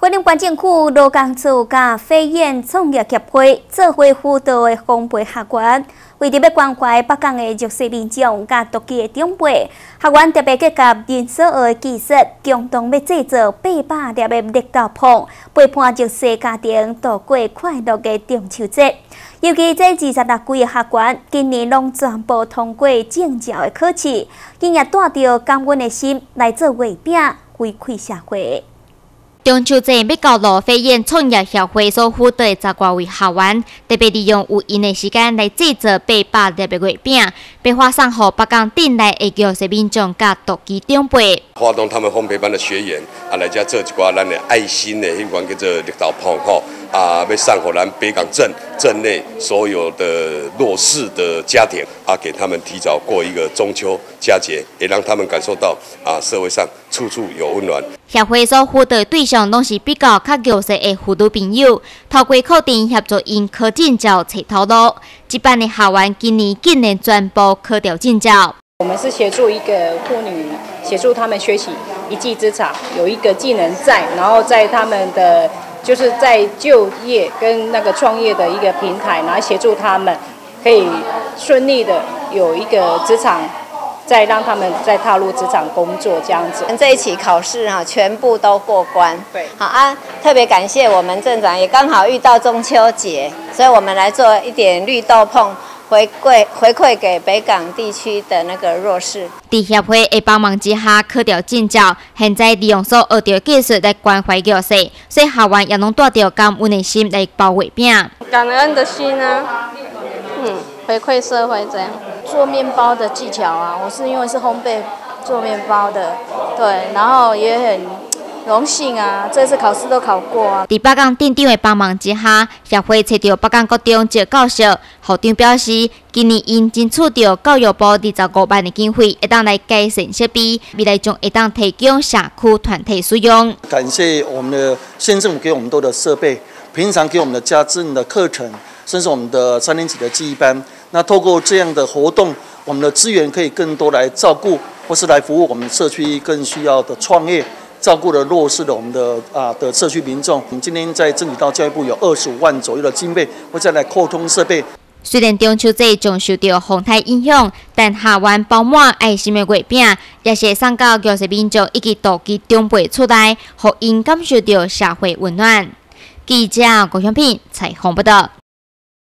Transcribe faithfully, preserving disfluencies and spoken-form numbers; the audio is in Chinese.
桂林关政区罗岗处甲飞燕创业协会做伙辅导的烘焙学员，为着要关怀北港的弱势民众甲独居的长辈，学员特别结合人所学的技术，共同要制作八百粒的绿豆椪，陪伴弱势家庭度过快乐的中秋节。尤其这二十六位的学员，今年拢全部通过证照的考试，因也带着感恩的心来做月饼，回馈社会。 中秋节要到罗飞燕创业协会所辅导的十多位学员，特别利用有闲的时间来制作八百粒的月饼，并发送给北港镇内的弱势民众甲独居长辈。 发动他们烘焙班的学员啊，来遮做一寡咱的爱心的迄款叫做绿豆椪吼啊，要送给咱北港镇镇内所有的弱势的家庭啊，给他们提早过一个中秋佳节，也让他们感受到啊社会上处处有温暖。 协会所辅导的对象拢是比较较弱势的妇女朋友，透过课程协助因考证照找头路。这班的学员今年竟然全部考掉证照。 我们是协助一个妇女，协助他们学习一技之长，有一个技能在，然后在他们的就是在就业跟那个创业的一个平台，然后协助他们可以顺利的有一个职场。再让他们再踏入职场工作这样子。 这一期考试哈，全部都过关。 对， 好啊，特别感谢我们镇长，也刚好遇到中秋节，所以我们来做一点绿豆椪回馈回馈给北港地区的那个弱势。 在协会的帮忙之下，考掉证照，现在利用所学到的技术来关怀弱势，所以学员也能带着感恩的心来包月饼。 感恩的心啊，嗯，回馈社会这样。 做面包的技巧啊，我是因为是烘焙做面包的，对，然后也很荣幸啊，这次考试都考过啊。 在北港镇长的帮忙之下，协会找到北港国中职教授，校长表示，今年因争取到教育部二十五万的经费，会当来改善设备，未来将会当提供社区团体使用。 感谢我们的县政府给我们多的设备，平常给我们的家政的课程，甚至我们的三年级的记忆班。那透过这样的活动，我们的资源可以更多来照顾，或是来服务我们社区更需要的创业，照顾了弱势的我们的啊的社区民众。我们今天在争取到教育部有二十五万左右的经费，会再来扩充设备。 虽然中秋节将受到风台影响，但下湾饱满爱心的月饼，也是送到弱势民众以及独居长辈厝内，让因感受到社会温暖。记者郭香萍采访报道。